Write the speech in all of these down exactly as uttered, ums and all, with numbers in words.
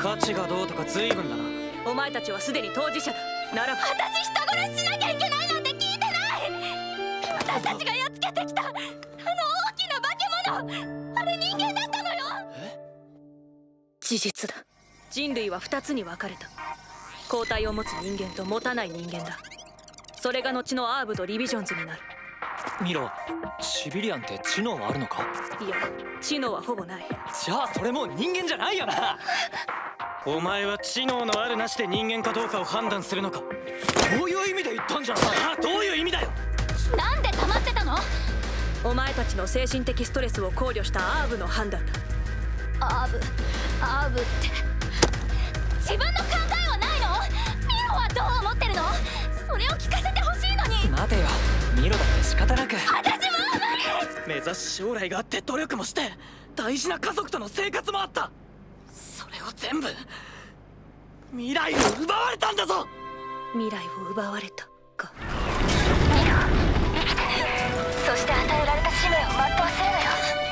価値がどうとか随分だな。 お前たちはすでに当事者だ。ならば私人殺ししなきゃいけないなんて聞いてない。私たちがやっつけてきたあの大きな化け物、あれ人間だったのよ。 え？ 事実だ。人類は二つに分かれた。抗体を持つ人間と持たない人間だ。それが後のアーブとリビジョンズになる。 ミロ、シビリアンって知能はあるのか？ いや、知能はほぼない。 じゃあそれもう人間じゃないよな。お前は知能のあるなしで人間かどうかを判断するのか？そういう意味で言ったんじゃん。あ、どういう意味だよ。 なんで黙ってたの？ お前たちの精神的ストレスを考慮したアーブの判断だ。 アーブ、アーブって自分の考えはないの？ミロはどう思ってるの？それを聞かせてほしいのに。 待てよ、ミロだって仕方なく。 私も無理。 目指す将来があって努力もして大事な家族との生活もあった。それを全部未来を奪われたんだぞ。 未来を奪われたか。 ミロ、生きてそして与えられた使命を全うするのよ。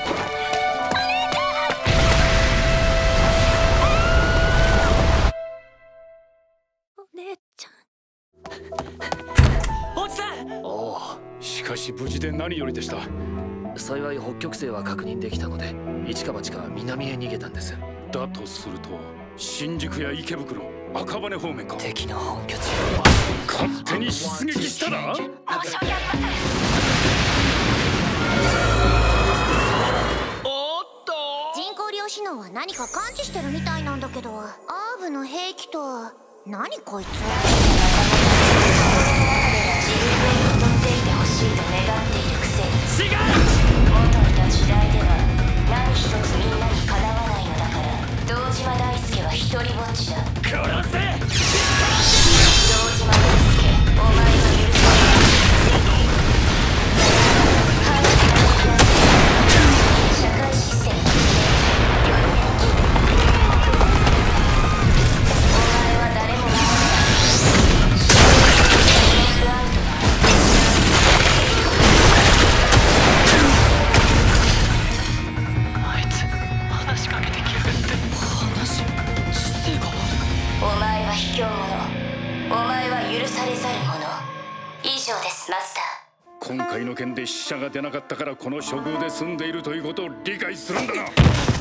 お姉ちゃん。落ちた。 おお、しかし無事で何よりでした。 幸い北極星は確認できたので一か八か南へ逃げたんです。 だとすると新宿や池袋、赤羽方面か。 敵の本拠地勝手に出撃したら。 申し訳ありません。 おっと、 人工量子脳は何か感知してるみたいなんだけど、アーブの兵器とは何こいつ。 自分に乗っていてほしいと願っているくせに。 違う。 元いた時代では何一つみんなにかなわないのだから、堂島大輔は一人ぼっちだ。 殺せ。 堂島大輔、お前は許さない。反対の社会システムにより年金。お前は誰も守れない。アウトだ。 あいつ話しかけてきやがって。話、知性がある。 お前は卑怯者、お前は許されざる者。以上です、マスター。 今回の件で死者が出なかったからこの処遇で済んでいるということを理解するんだな。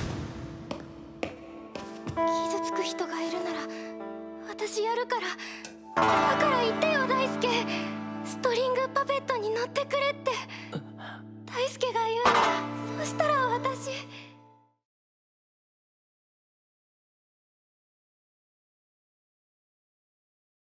傷つく人がいるなら私やるから。だから言ってよ大輔、ストリングパペットに乗ってくれって。